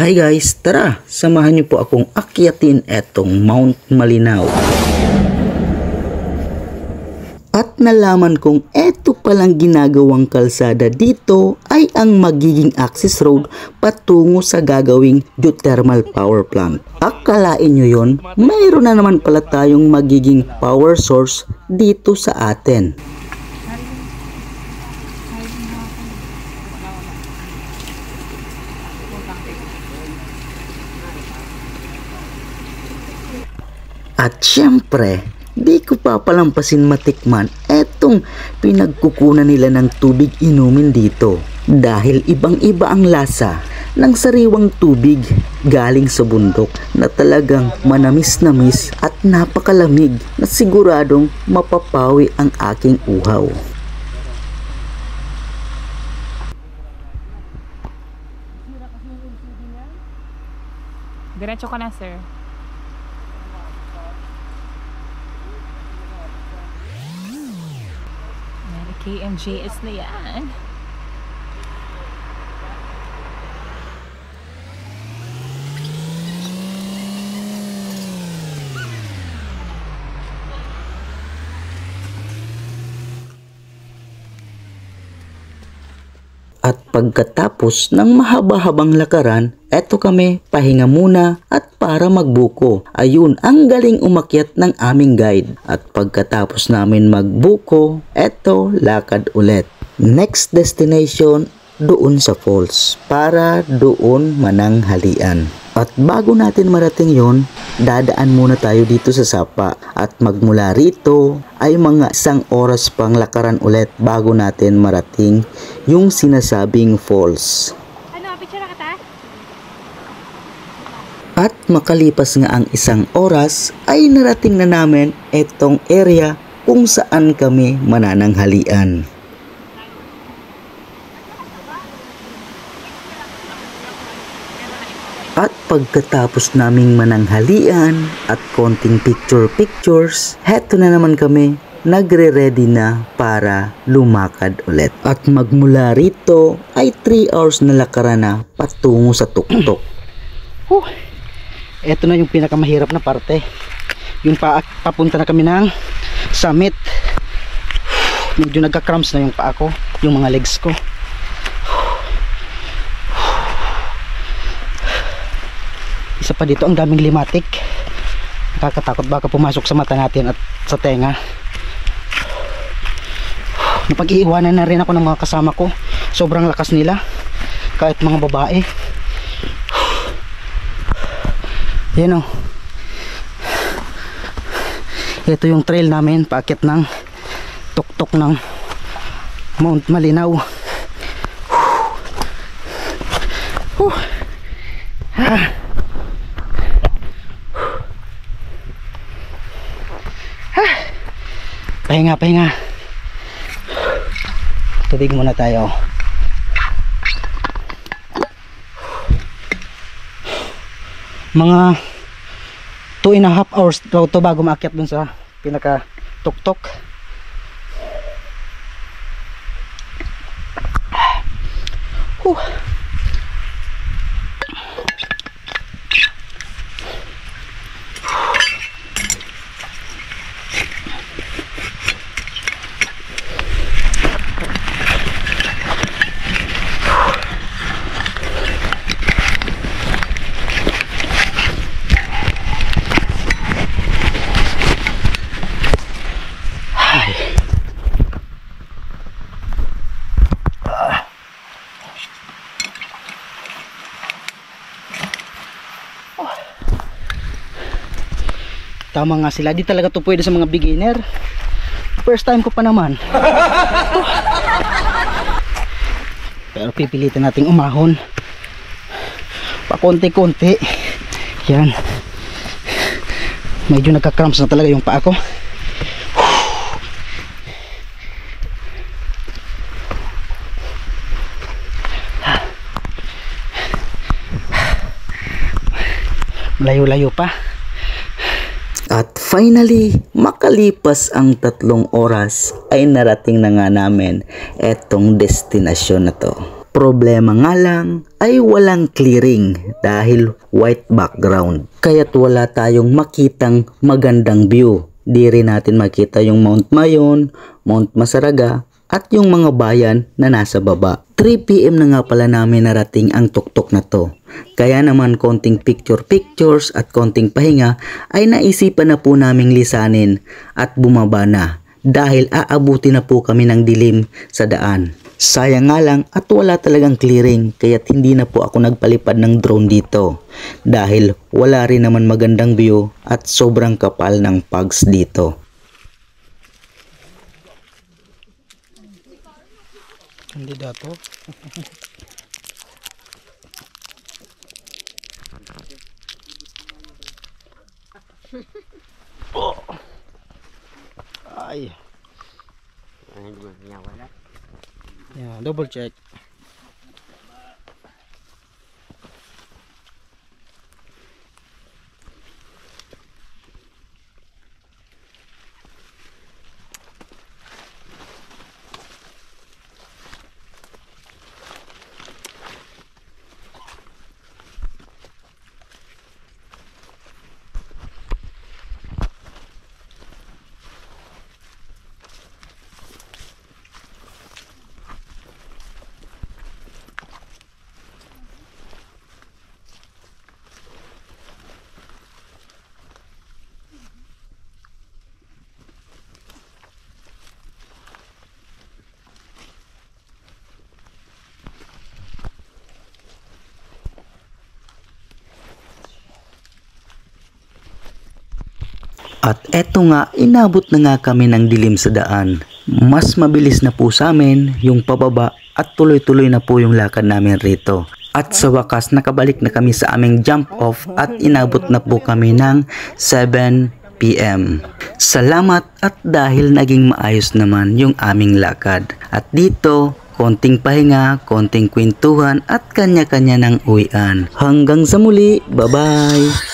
Hi guys, tara, samahan niyo po akong akyatin etong Mount Malinaw. At nalaman kong eto palang ginagawang kalsada dito ay ang magiging access road patungo sa gagawing geothermal power plant. Akalain nyo yon, mayroon na naman pala tayong magiging power source dito sa atin. At syempre, di ko papalampasin matikman etong pinagkukunan nila ng tubig inumin dito. Dahil ibang-iba ang lasa ng sariwang tubig galing sa bundok na talagang manamis-namis at napakalamig na siguradong mapapawi ang aking uhaw. Diretso ka na, sir. KMJS na yan. At pagkatapos ng mahaba-habang lakaran, eto kami, pahinga muna at para magbuko. Ayun, ang galing umakyat ng aming guide. At pagkatapos namin magbuko, eto, lakad ulit. Next destination, doon sa falls, para doon mananghalian. At bago natin marating yon, dadaan muna tayo dito sa Sapa. At magmula rito ay mga 1 oras pang lakaran ulit bago natin marating yung sinasabing falls. Ano, picture ka ta? At makalipas nga ang 1 oras ay narating na namin itong area kung saan kami manananghalian. At pagkatapos naming mananghalian at konting pictures, heto na naman kami, nagre-ready na para lumakad ulit. At magmula rito ay 3 hours na lakaran na patungo sa tuktok. Eto na yung pinakamahirap na parte. Yung papunta na kami ng summit. Medyo nagka-cramps na yung paa ko, yung mga legs ko. Isa pa dito, ang daming limatik. Nakakatakot, baka pumasok sa mata natin at sa tenga. Napag-iiwanan na rin ako ng mga kasama ko. Sobrang lakas nila, kahit mga babae. Yan o. Ito yung trail namin paakyat ng tuktok ng Mount Malinaw. Pahinga. Tubig muna tayo. Mga 2.5 hours daw to bago maakyat dun sa pinaka tuktok. Tama nga sila, di talaga to pwede sa mga beginner. First time ko pa naman. Pero pipilitin nating umahon pa konti-konti. Yan, medyo nagka-cramps na talaga yung paa ko. Layo-layo pa. At finally, makalipas ang 3 oras ay narating na nga namin etong destinasyon na to. Problema nga lang ay walang clearing dahil white background. Kaya't wala tayong makitang magandang view. Di rin natin makita yung Mount Mayon, Mount Masaraga at yung mga bayan na nasa baba. 3 PM na nga pala namin narating ang tuktok na to. Kaya naman konting pictures at konting pahinga ay naisipan na po naming lisanin at bumaba na dahil aabuti na po kami ng dilim sa daan. Sayang nga lang at wala talagang clearing kaya't hindi na po ako nagpalipad ng drone dito dahil wala rin naman magandang view at sobrang kapal ng fogs dito. Kandidato. Oh. Ay. Yeah, double check. At eto nga, inabot na nga kami ng dilim sa daan. Mas mabilis na po sa amin yung pababa at tuloy-tuloy na po yung lakad namin rito. At sa wakas, nakabalik na kami sa aming jump off at inabot na po kami ng 7 PM. Salamat at dahil naging maayos naman yung aming lakad. At dito, konting pahinga, konting kwentuhan at kanya-kanya ng uwian. Hanggang sa muli, bye-bye!